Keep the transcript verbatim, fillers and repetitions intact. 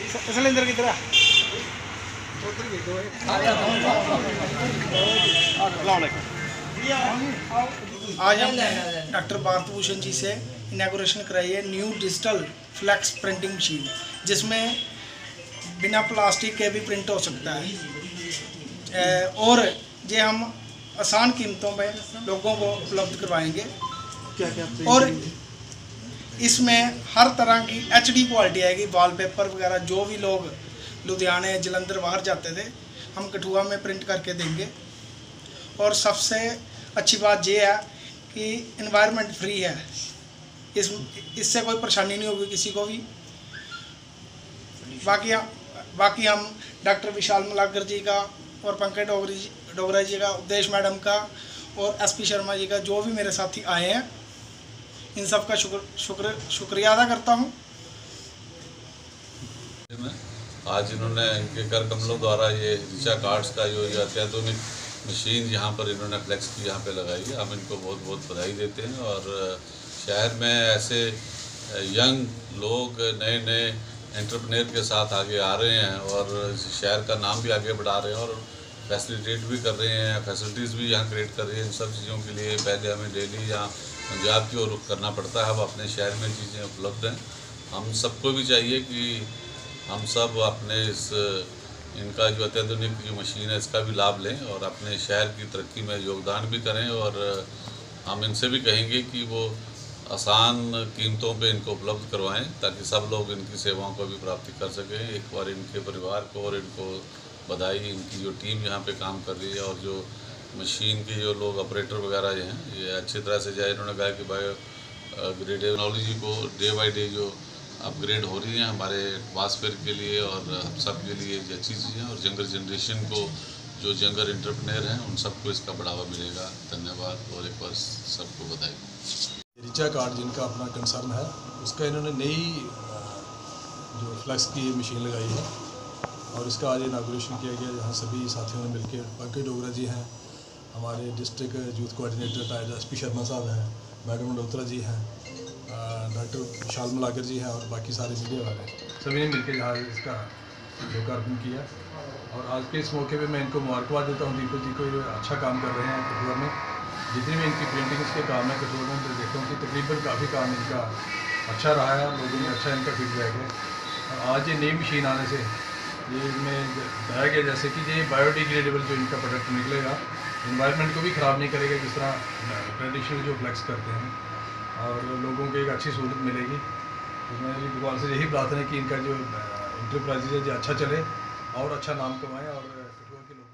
Cylinder किधर है? आज हमने डॉक्टर भारत भूषण जी से इनॉग्रेशन कराई है new digital flex printing machine, जिसमें बिना प्लास्टिक के भी प्रिंट हो सकता है और ये हम आसान कीमतों में लोगों को उपलब्ध करवाएंगे। क्या क्या और इसमें हर तरह की एच डी क्वालिटी आएगी। वॉलपेपर वगैरह जो भी लोग लुधियाने जलंधर बाहर जाते थे, हम कठुआ में प्रिंट करके देंगे। और सबसे अच्छी बात यह है कि इन्वायरमेंट फ्री है, इस इससे कोई परेशानी नहीं होगी किसी को भी। बाकी बाकी हम डॉक्टर विशाल मलाकर जी का और पंकज डोगरी डोगरा जी का, उपदेश मैडम का और एस पी शर्मा जी का, जो भी मेरे साथी आए हैं, इन सब का शुक्र शुक्र शुक्रिया अदा करता हूँ। आज इन्होंने इनके कर कमलों द्वारा ये रिचा कार्ड्स का जो ये अत्याधुनिक मशीन यहाँ पर इन्होंने फ्लेक्स की यहाँ पे लगाई है, हम इनको बहुत बहुत बधाई देते हैं। और शहर में ऐसे यंग लोग नए नए एंटरप्रेन्योर के साथ आगे आ रहे हैं और शहर का नाम भी आगे बढ़ा रहे हैं और फैसिलिटेट भी कर रहे हैं, फैसिलिटीज़ भी यहाँ क्रिएट कर रहे हैं। इन सब चीज़ों के लिए पहले हमें दिल्ली या पंजाब की ओर रुख करना पड़ता है, अब अपने शहर में चीज़ें उपलब्ध हैं। हम सबको भी चाहिए कि हम सब अपने इस इनका जो अत्याधुनिक जो मशीन है इसका भी लाभ लें और अपने शहर की तरक्की में योगदान भी करें। और हम इनसे भी कहेंगे कि वो आसान कीमतों पे इनको उपलब्ध करवाएं ताकि सब लोग इनकी सेवाओं को भी प्राप्ति कर सकें। एक बार इनके परिवार को और इनको बधाई, इनकी जो टीम यहाँ पे काम कर रही है और जो मशीन के जो लोग ऑपरेटर वगैरह हैं ये अच्छी तरह से जाए। इन्होंने कहा कि बायो ग्रेड टेक्नोलॉजी को डे बाई डे जो अपग्रेड हो रही हैं हमारे एटमॉस्फेयर के लिए और हम सब के लिए ये अच्छी चीज़ है। और यंगर जनरेशन को, जो यंगर एंटरप्रेन्योर हैं, उन सबको इसका बढ़ावा मिलेगा। धन्यवाद और एक बार सबको बधाई। रिचा कार्ड जिनका अपना कंसर्न है, उसका इन्होंने नई जो फ्लैक्स की मशीन लगाई है और इसका आज इनागुरेशन किया गया, जहाँ सभी साथियों ने मिलकर, पंकज डोगरा जी हैं, हमारे district youth coordinator Tiger S P Sharma साहब हैं, मैडम डोत्रा जी हैं, डॉक्टर विशाल मलाकर जी हैं और बाकी सारे मीडिया वाले सभी ने मिलकर यहाँ इसका लोकार्पण किया। और आज के इस मौके पे मैं इनको मुबारकबाद देता हूँ। दीपक जी को ये अच्छा काम कर रहे हैं कठुआ में, जितनी भी इनकी प्रिंटिंग्स के काम है कठुआ में, तो देखता हूँ कि तकरीबन काफ़ी काम इनका अच्छा रहा है, लोगों ने अच्छा इनका फीडबैक है। और आज ये नई मशीन आने से ये इनमें बताया गया जैसे कि ये बायोडिग्रेडेबल जो इनका प्रोडक्ट निकलेगा, इन्वायरमेंट को भी ख़राब नहीं करेगा जिस तरह ट्रेडिशनल जो फ्लैक्स करते हैं, और लोगों को एक अच्छी सहूलत मिलेगी। तो मेरी भगवान से यही प्रार्थना है कि इनका जो इंटरप्राइजेज है जो अच्छा चले और अच्छा नाम कमाएँ और कठुआ के लोग